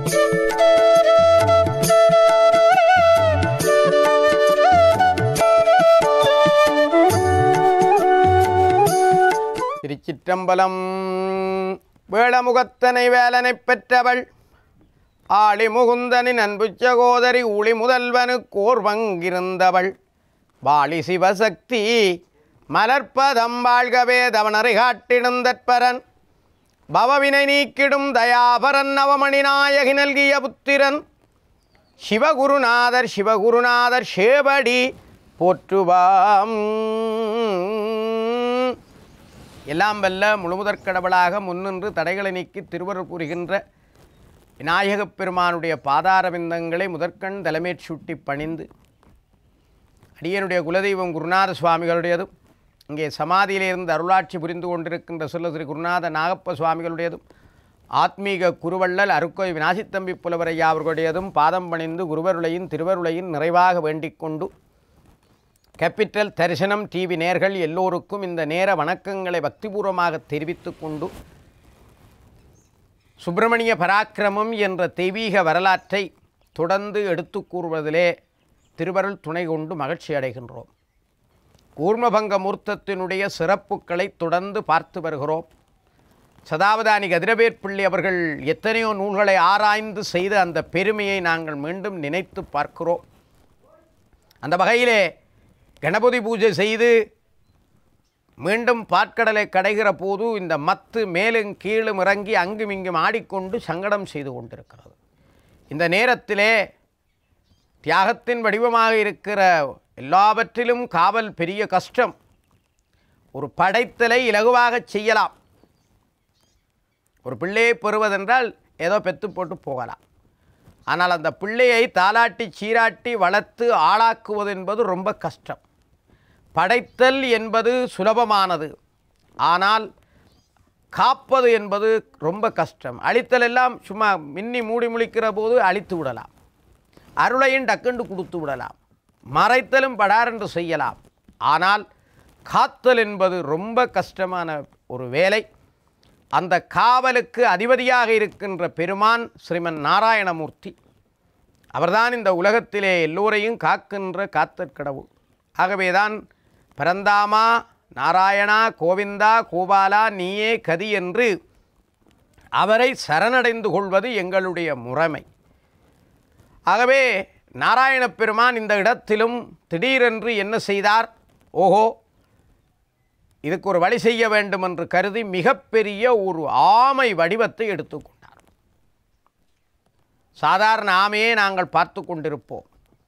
திருச்சிற்றம்பலம். வேளமுகத்தனை வேலனைப் பெற்றவள் ஆளி முகுந்தனின் அன்பு சகோதரி ஊழி முதல்வனுக்கு ஓர்வங்கிருந்தவள் வாளி சிவசக்தி மலர்ப்பதம் வாழ்கவே தவனரை காட்டிடுந்தற்பரன் பவவினை நீக்கிடும் தயாபரன் நவமணி நாயகி நல்கிய புத்திரன் சிவகுருநாதர் சிவகுருநாதர் சேவடி போற்றுவாம். எல்லாம் வல்ல முழுமுதற் கடவுளாக முன்னின்று தடைகளை நீக்கி திருவருள் புரிகின்ற விநாயகப் பெருமானுடைய பாதாரவிந்தங்களை முதற்கண் தலைமைச் சுட்டி பணிந்து அடியனுடைய குலதெய்வம் குருநாத சுவாமிகளுடையதும் இங்கே சமாதியிலிருந்து அருளாட்சி புரிந்து கொண்டிருக்கின்ற சொல்ல ஸ்ரீ குருநாத நாகப்ப சுவாமிகளுடையதும் ஆத்மீக குருவள்ளல் அருக்கோய் விநாசித்தம்பி புலவரையா அவர்களுடையதும் பாதம் பணிந்து குருவருளையின் திருவருளையின் நிறைவாக வேண்டிக் கொண்டு கேபிட்டல் தரிசனம் டிவி நேர்கள் எல்லோருக்கும் இந்த நேர வணக்கங்களை பக்திபூர்வமாக தெரிவித்து கொண்டு சுப்பிரமணிய பராக்கிரமம் என்ற தெய்வீக வரலாற்றை தொடர்ந்து எடுத்து கூறுவதிலே திருவருள் துணை கொண்டு மகிழ்ச்சி அடைகின்றோம். கூர்மபங்க மூர்த்தத்தினுடைய சிறப்புகளை தொடர்ந்து பார்த்து வருகிறோம். சதாவதானி கதிரவேற்பிள்ளை அவர்கள் எத்தனையோ நூல்களை ஆராய்ந்து செய்த அந்த பெருமையை நாங்கள் மீண்டும் நினைத்து பார்க்கிறோம். அந்த வகையிலே கணபதி பூஜை செய்து மீண்டும் பாற்கடலை கடைகிற போது இந்த மத்து மேலும் கீழும் இறங்கி அங்கும் இங்கும் ஆடிக்கொண்டு சங்கடம் செய்து கொண்டிருக்கிறது. இந்த நேரத்திலே தியாகத்தின் வடிவமாக இருக்கிற எல்லாவற்றிலும் காவல் பெரிய கஷ்டம். ஒரு படைத்தலை இலகுவாக செய்யலாம். ஒரு பிள்ளையை பெறுவதென்றால் ஏதோ பெத்து போட்டு போகலாம். ஆனால் அந்த பிள்ளையை தாலாட்டி சீராட்டி வளர்த்து ஆளாக்குவது என்பது ரொம்ப கஷ்டம். படைத்தல் என்பது சுலபமானது, ஆனால் காப்பது என்பது ரொம்ப கஷ்டம். அழித்தல் எல்லாம் சும்மா மின்னி மூடி முழிக்கிற போது அழித்து விடலாம், அருளையும் டக்குண்டு கொடுத்து விடலாம், மறைத்தலும் படாரென்று செய்யலாம். ஆனால் காத்தல் என்பது ரொம்ப கஷ்டமான ஒரு வேலை. அந்த காவலுக்கு அதிபதியாக இருக்கின்ற பெருமான் ஸ்ரீமன் நாராயணமூர்த்தி அவர்தான் இந்த உலகத்திலே எல்லோரையும் காக்கின்ற காத்தற்கடவுள். ஆகவேதான் பரந்தாமா நாராயணா கோவிந்தா கோபாலா நீயே கதி என்று அவரை சரணடைந்து கொள்வது எங்களுடைய முறைமை. ஆகவே நாராயணப் பெருமான் இந்த இடத்திலும் திடீரென்று என்ன செய்தார்? ஓஹோ, இதுக்கு ஒரு வழி செய்ய வேண்டும் என்று கருதி மிகப்பெரிய ஒரு ஆமை வடிவத்தை எடுத்துக்கொண்டார். சாதாரண ஆமையை நாங்கள் பார்த்து கொண்டிருப்போம்.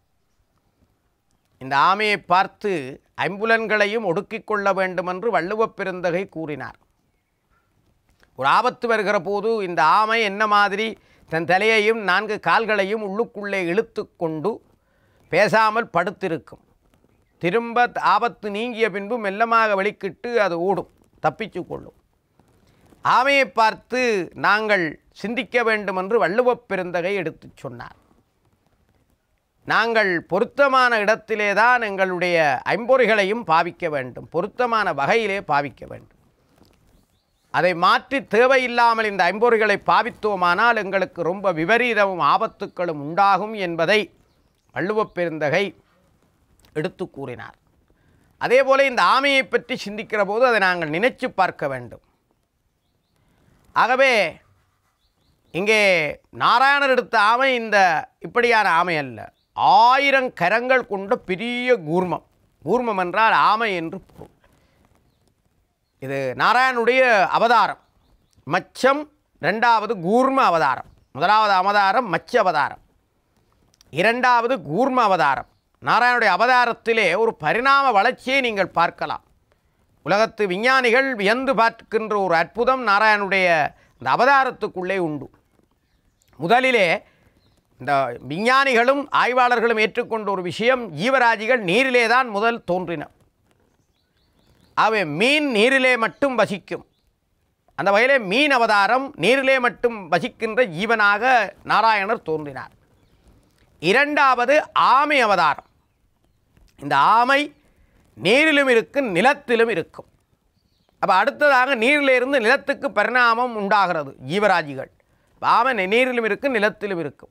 இந்த ஆமையை பார்த்து ஐம்புலன்களையும் ஒடுக்கிக் கொள்ள வேண்டும் என்று வள்ளுவப் பெருந்தகை கூறினார். ஒரு ஆபத்து வருகிற போது இந்த ஆமை என்ன மாதிரி தன் தலையையும் 4 கால்களையும் உள்ளுக்குள்ளே இழுத்து கொண்டு பேசாமல் படுத்திருக்கும். திரும்ப ஆபத்து நீங்கிய பின்பு மெல்லமாக வெளிக்கிட்டு அது ஓடும், தப்பிச்சு கொள்ளும். ஆமையை பார்த்து நாங்கள் சிந்திக்க வேண்டும் என்று வள்ளுவப் பெருந்தகை எடுத்து சொன்னார். நாங்கள் பொருத்தமான இடத்திலே தான் எங்களுடைய ஐம்பொறிகளையும் பாவிக்க வேண்டும், பொருத்தமான வகையிலே பாவிக்க வேண்டும். அதை மாற்றி தேவையில்லாமல் இந்த ஐம்பொறிகளை பாவித்தோமானால் எங்களுக்கு ரொம்ப விபரீதமும் ஆபத்துக்களும் உண்டாகும் என்பதை வள்ளுவப் பெருந்தகை எடுத்து கூறினார். அதே போல இந்த ஆமையை பற்றி சிந்திக்கிற போது அதை நாங்கள் நினைச்சு பார்க்க வேண்டும். ஆகவே இங்கே நாராயணர் எடுத்த ஆமை இந்த இப்படியான ஆமை அல்ல, 1000 கரங்கள் கொண்ட பெரிய கூர்மம். கூர்மம் என்றால் ஆமை என்று பொருள். இது நாராயணனுடைய அவதாரம். மச்சம் 2வது கூர்ம அவதாரம். 1வது அவதாரம் மச்ச அவதாரம், 2வது கூர்ம அவதாரம். நாராயணனுடைய அவதாரத்திலே ஒரு பரிணாம வளர்ச்சியை நீங்கள் பார்க்கலாம். உலகத்து விஞ்ஞானிகள் வியந்து பார்க்கின்ற ஒரு அற்புதம் நாராயணனுடைய இந்த அவதாரத்துக்குள்ளே உண்டு. முதலிலே இந்த விஞ்ஞானிகளும் ஆய்வாளர்களும் ஏற்றுக்கொண்ட ஒரு விஷயம், ஜீவராஜிகள் நீரிலே தான் முதல் தோன்றின. அவை மீன் நீரிலே மட்டும் வசிக்கும். அந்த வகையிலே மீன் அவதாரம், நீரிலே மட்டும் வசிக்கின்ற ஜீவனாக நாராயணர் தோன்றினார். 2வது ஆமை அவதாரம். இந்த ஆமை நீரிலும் இருக்கும், நிலத்திலும் இருக்கும். அப்போ அடுத்ததாக நீரிலிருந்து நிலத்துக்கு பரிணாமம் உண்டாகிறது ஜீவராஜிகள். ஆமை நீரிலும் இருக்கும், நிலத்திலும் இருக்கும்.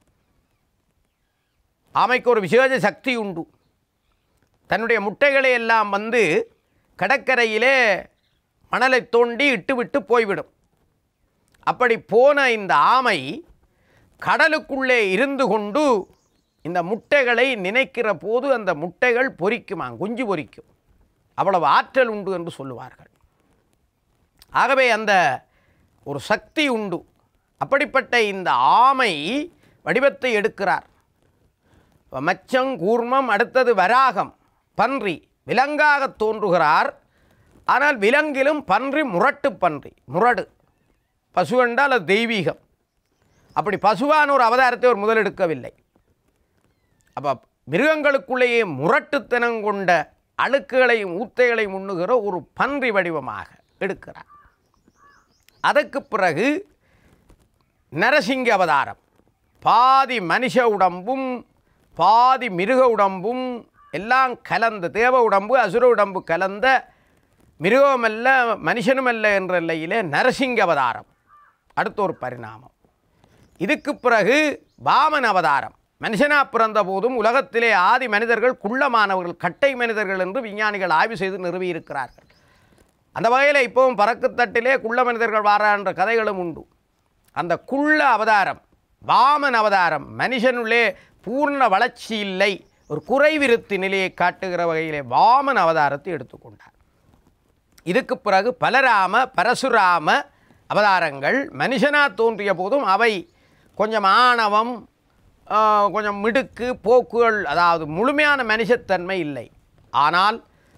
ஆமைக்கு ஒரு விசேஷ சக்தி உண்டு. தன்னுடைய முட்டைகளை எல்லாம் கடற்கரையிலே மணலை தோண்டி இட்டுவிட்டு போய்விடும். அப்படி போன இந்த ஆமை கடலுக்குள்ளே இருந்து கொண்டு இந்த முட்டைகளை நினைக்கிற போது அந்த முட்டைகள் பொரிக்குமா, குஞ்சு பொரிக்கும். அவ்வளவு ஆற்றல் உண்டு என்று சொல்லுவார்கள். ஆகவே அந்த ஒரு சக்தி உண்டு. அப்படிப்பட்ட இந்த ஆமை வடிவத்தை எடுக்கிறார். மச்சம், கூர்மம், அடுத்தது வராகம், பன்றி, விலங்காக தோன்றுகிறார். ஆனால் விலங்கிலும் பன்றி முரட்டு பன்றி, முரடு. பசு என்றால் அது தெய்வீகம். அப்படி பசுவான ஒரு அவதாரத்தை ஒரு முதலெடுக்கவில்லை. அப்போ மிருகங்களுக்குள்ளேயே முரட்டுத்தனம் கொண்ட அழுக்குகளையும் ஊத்தைகளையும் உண்ணுகிற ஒரு பன்றி வடிவமாக எடுக்கிறார். அதற்கு பிறகு நரசிங்க அவதாரம். பாதி மனுஷ உடம்பும் பாதி மிருக உடம்பும் எல்லாம் கலந்த, தேவ உடம்பு அசுர உடம்பு கலந்த, மிருகமல்ல மனுஷனுமல்ல என்ற நிலையிலே நரசிங்க அவதாரம் அடுத்த ஒரு பரிணாமம். இதுக்கு பிறகு வாமன அவதாரம். மனுஷனாக பிறந்த போதும் உலகத்திலே ஆதி மனிதர்கள் குள்ளமானவர்கள், கட்டை மனிதர்கள் என்று விஞ்ஞானிகள் ஆய்வு செய்து நிறுவியிருக்கிறார்கள். அந்த வகையில் இப்போவும் பறக்குத்தட்டிலே குள்ள மனிதர்கள் வாரான்ற கதைகளும் உண்டு. அந்த குள்ள அவதாரம் வாமன் அவதாரம் மனுஷனுள்ளே பூர்ண வளர்ச்சி இல்லை, ஒரு குறைவிருத்தி நிலையை காட்டுகிற வகையிலே வாமன் அவதாரத்தை எடுத்துக்கொண்டார். இதுக்கு பிறகு பலராம பரசுராம அவதாரங்கள் மனுஷனாக தோன்றிய போதும் அவை கொஞ்சம் ஆணவம், கொஞ்சம் மிடுக்கு போக்குகள், அதாவது முழுமையான மனுஷத்தன்மை இல்லை. ஆனால்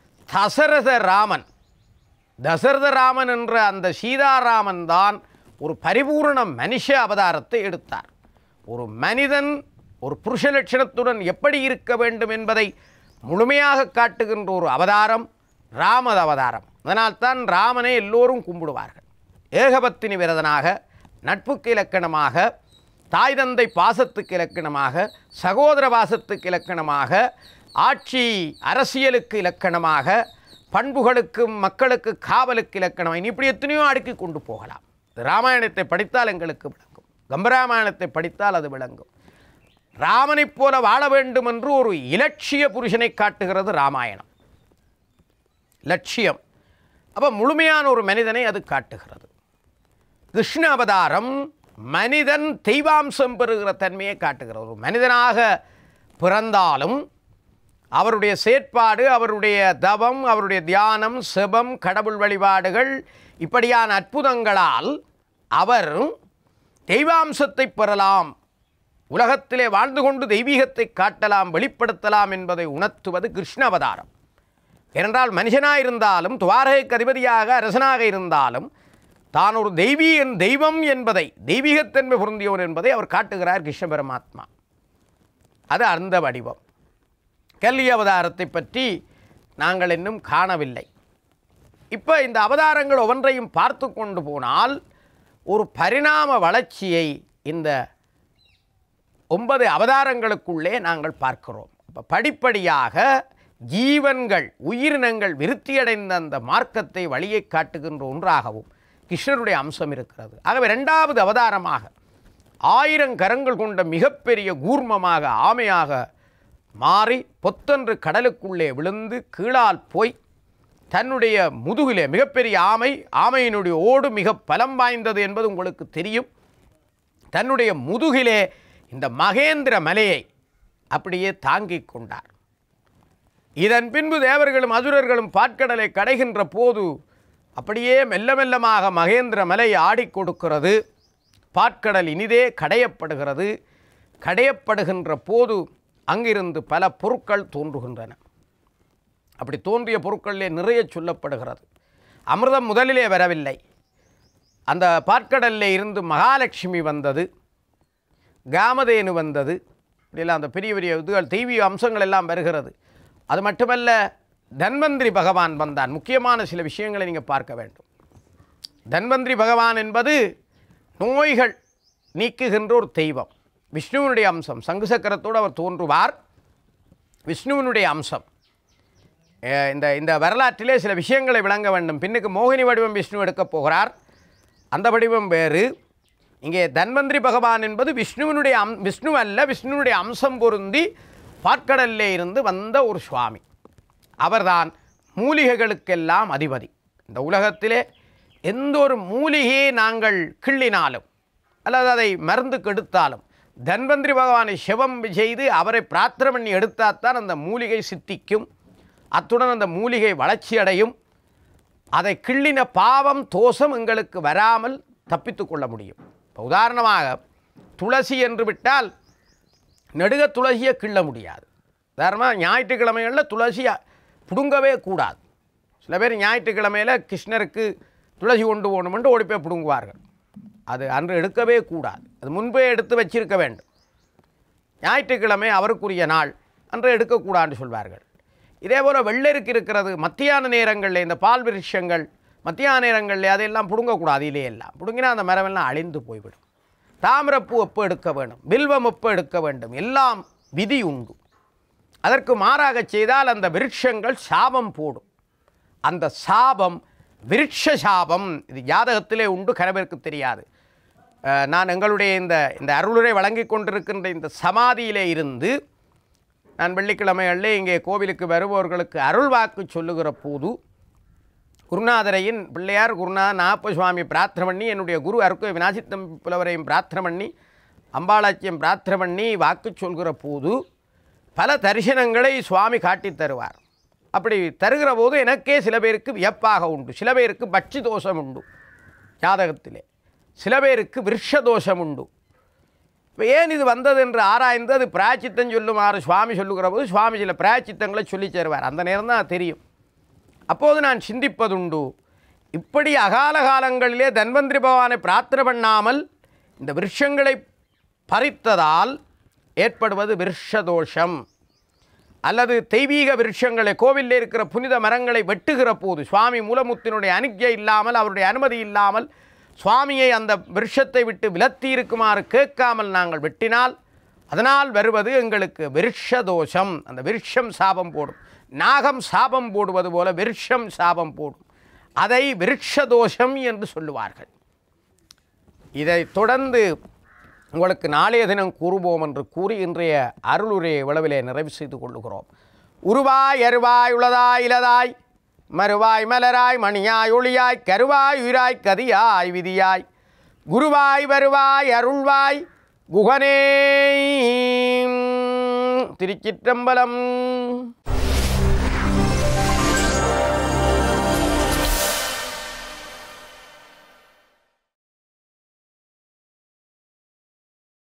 தசரத ராமன் என்ற அந்த சீதாராமன் தான் ஒரு பரிபூர்ண மனுஷ அவதாரத்தை எடுத்தார். ஒரு மனிதன் ஒரு புருஷ லட்சணத்துடன் எப்படி இருக்க வேண்டும் என்பதை முழுமையாக காட்டுகின்ற ஒரு அவதாரம் ராம அவதாரம். அதனால்தான் ராமனை எல்லோரும் கும்பிடுவார்கள். ஏகபத்தினி விரதனாக, நட்புக்கு இலக்கணமாக, தாய் தந்தை பாசத்துக்கு இலக்கணமாக, சகோதர பாசத்துக்கு இலக்கணமாக, ஆட்சி அரசியலுக்கு இலக்கணமாக, பண்புகளுக்கும் மக்களுக்கு காவலுக்கு இலக்கணமாக, இப்படி எத்தனையோ அடுக்கி கொண்டு போகலாம். ராமாயணத்தை படித்தால் எங்களுக்கு விளங்கும், கம்பராமாயணத்தை படித்தால் அது விளங்கும். ராமனைப் போல வாழ வேண்டும் என்று ஒரு இலட்சிய புருஷனை காட்டுகிறது ராமாயணம். லட்சியம். அப்போ முழுமையான ஒரு மனிதனை அது காட்டுகிறது. கிருஷ்ண அவதாரம் மனிதன் தெய்வாம்சம் பெறுகிற தன்மையை காட்டுகிறது. ஒரு மனிதனாக பிறந்தாலும் அவருடைய செயற்பாடு, அவருடைய தவம், அவருடைய தியானம், செபம், கடவுள் வழிபாடுகள், இப்படியான அற்புதங்களால் அவர் தெய்வாம்சத்தை பெறலாம், உலகத்திலே வாழ்ந்து கொண்டு தெய்வீகத்தை காட்டலாம், வெளிப்படுத்தலாம் என்பதை உணர்த்துவது கிருஷ்ண அவதாரம். ஏனென்றால் மனுஷனாயிருந்தாலும் துவாரகைக்கு அதிபதியாக அரசனாக இருந்தாலும் தான் ஒரு தெய்வம் என்பதை, தெய்வீகத்தன்மை பொருந்தியவர் என்பதை அவர் காட்டுகிறார் கிருஷ்ண பரமாத்மா. அது அந்த வடிவம். கல்வி அவதாரத்தை பற்றி நாங்கள் இன்னும் காணவில்லை. இப்போ இந்த அவதாரங்கள் ஒவ்வொன்றையும் பார்த்து கொண்டு போனால் ஒரு பரிணாம வளர்ச்சியை இந்த 9 அவதாரங்களுக்குள்ளே நாங்கள் பார்க்கிறோம். இப்போ படிப்படியாக ஜீவன்கள், உயிரினங்கள் விருத்தியடைந்த அந்த மார்க்கத்தை வழியை காட்டுகின்ற ஒன்றாகவும் கிருஷ்ணருடைய அம்சம் இருக்கிறது. ஆகவே 2வது அவதாரமாக 1000 கரங்கள் கொண்ட மிகப்பெரிய கூர்மமாக ஆமையாக மாறி பொத்தன்று கடலுக்குள்ளே விழுந்து கீழால் போய் தன்னுடைய முதுகிலே, மிகப்பெரிய ஆமையினுடைய ஓடு மிக பலம் வாய்ந்தது என்பது உங்களுக்கு தெரியும், தன்னுடைய முதுகிலே இந்த மகேந்திர மலையை அப்படியே தாங்கிக் கொண்டார். இதன் பின்பு தேவர்களும் அசுரர்களும் பாற்கடலை கடைகின்ற போது அப்படியே மெல்ல மெல்லமாக மகேந்திர மலை ஆடிக் கொடுக்கிறது. பாற்கடல் இனிதே கடையப்படுகிறது. கடையப்படுகின்ற போது அங்கிருந்து பல பொருட்கள் தோன்றுகின்றன. அப்படி தோன்றிய பொருட்களிலே நிறைய சொல்லப்படுகிறது. அமிர்தம் முதலிலே வரவில்லை. அந்த பாற்கடலிலே இருந்து மகாலட்சுமி வந்தது, காமதேனு வந்தது, இப்படியெல்லாம் அந்த பெரிய பெரிய இதுகள், தெய்வீக அம்சங்கள் எல்லாம் வருகிறது. அது மட்டுமல்ல, தன்வந்திரி பகவான் வந்தான். முக்கியமான சில விஷயங்களை நீங்கள் பார்க்க வேண்டும். தன்வந்திரி பகவான் என்பது நோய்கள் நீக்குகின்ற ஒரு தெய்வம், விஷ்ணுவினுடைய அம்சம். சங்கு சக்கரத்தோடு அவர் தோன்றுவார், விஷ்ணுவினுடைய அம்சம். இந்த வரலாற்றிலே சில விஷயங்களை விளங்க வேண்டும். பின்னுக்கு மோகினி வடிவம் விஷ்ணு எடுக்கப் போகிறார், அந்த வடிவம் வேறு. இங்கே தன்வந்திரி பகவான் என்பது விஷ்ணு அல்ல, விஷ்ணுனுடைய அம்சம் பொருந்தி பாற்கடல்லே இருந்து வந்த ஒரு சுவாமி. அவர்தான் மூலிகைகளுக்கெல்லாம் அதிபதி. இந்த உலகத்திலே எந்த ஒரு மூலிகையை நாங்கள் கிள்ளினாலும் அல்லது அதை மருந்து கெடுத்தாலும் தன்வந்திரி பகவானை சிவம் செய்து அவரை பிரார்த்தனை பண்ணி எடுத்தால்தான் அந்த மூலிகை சித்திக்கும். அத்துடன் அந்த மூலிகை வளர்ச்சி அடையும். அதை கிள்ளின பாவம் தோஷம் எங்களுக்கு வராமல் தப்பித்து கொள்ள முடியும். இப்போ உதாரணமாக துளசி என்று விட்டால் நெடுக துளசியை கிள்ள முடியாது. உதாரணமாக ஞாயிற்றுக்கிழமைகளில் துளசியை பிடுங்கவே கூடாது. சில பேர் ஞாயிற்றுக்கிழமையில் கிருஷ்ணருக்கு துளசி கொண்டு போகணுமென்று ஓடி போய் பிடுங்குவார்கள். அது அன்று எடுக்கவே கூடாது. அது முன்பே எடுத்து வச்சிருக்க வேண்டும். ஞாயிற்றுக்கிழமை அவருக்குரிய நாள் அன்று எடுக்கக்கூடாதுன்னு சொல்வார்கள். இதேபோல் வெள்ளருக்கு இருக்கிறது மத்தியான நேரங்களில் இந்த பால் விருட்சங்கள் மத்தியான நேரங்களில் அதையெல்லாம் பிடுங்கக்கூடாது. இலையெல்லாம் பிடுங்கினா அந்த மரமெல்லாம் அழிந்து போய்விடும். தாமிரப்பூ எப்போ எடுக்க வேண்டும், வில்வம் எப்போ எடுக்க வேண்டும், எல்லாம் விதி உண்டு. அதற்கு மாறாக செய்தால் அந்த விருட்சங்கள் சாபம் போடும். அந்த சாபம் விருட்ச சாபம். இது ஜாதகத்திலே உண்டு, கனவிற்கு தெரியாது. நான் எங்களுடைய இந்த அருளுரை வழங்கி கொண்டிருக்கின்ற இந்த சமாதியிலே இருந்து நான் வெள்ளிக்கிழமைகளில் இங்கே கோவிலுக்கு வருபவர்களுக்கு அருள் வாக்கு சொல்லுகிற போது குருநாதரையின் பிள்ளையார் குருநாதர் நாப்ப சுவாமி பிரார்த்தனை பண்ணி, என்னுடைய குரு அருக்கு விநாசித்தம் புலவரையும் பிரார்த்தனை பண்ணி, அம்பாளாச்சியம் பிரார்த்தனை பண்ணி வாக்கு சொல்கிற போது பல தரிசனங்களை சுவாமி காட்டி தருவார். அப்படி தருகிற போது எனக்கே சில பேருக்கு வியப்பாக உண்டு. சில பேருக்கு பட்சி தோஷம் உண்டு ஜாதகத்திலே, சில பேருக்கு விருஷ தோஷம் உண்டு. இப்போ ஏன் இது வந்தது என்று ஆராய்ந்து அது பிராயச்சித்தம் சொல்லுமாறு சுவாமி சொல்லுகிற போது சுவாமி சில பிராயச்சித்தங்களை சொல்லி தருவார். அந்த நேரம் தான் தெரியும். அப்போது நான் சிந்திப்பதுண்டு, இப்படி அகால காலங்களிலே தன்வந்திரி பகவானை பிரார்த்தனை பண்ணாமல் இந்த விருஷங்களை பறித்ததால் ஏற்படுவது விருஷதோஷம். அல்லது தெய்வீக விருட்சங்களை கோவிலில் இருக்கிற புனித மரங்களை வெட்டுகிற போது சுவாமி மூலமுத்தினுடைய அனுஜை இல்லாமல் அவருடைய அனுமதி இல்லாமல் சுவாமியை அந்த விருட்சத்தை விட்டு விலத்தி இருக்குமாறு கேட்காமல் நாங்கள் வெட்டினால் அதனால் வருவது எங்களுக்கு விருட்சதோஷம். அந்த விருட்சம் சாபம் போடும். நாகம் சாபம் போடுவது போல விருட்சம் சாபம் போடும். அதை விருட்சதோஷம் என்று சொல்லுவார்கள். இதை தொடர்ந்து உங்களுக்கு நாளைய தினம் கூறுவோம் என்று கூறி இன்றைய அருளுரையை விளவிலே நிறைவு செய்து கொள்ளுகிறோம். உருவாய் அருவாய் உளதாய் இலதாய் மறுவாய் மலராய் மணியாய் ஒளியாய் கருவாய் உயிராய் கதியாய் விதியாய் குருவாய் வருவாய் அருள்வாய் குகனே. திருச்சிற்றம்பலம்.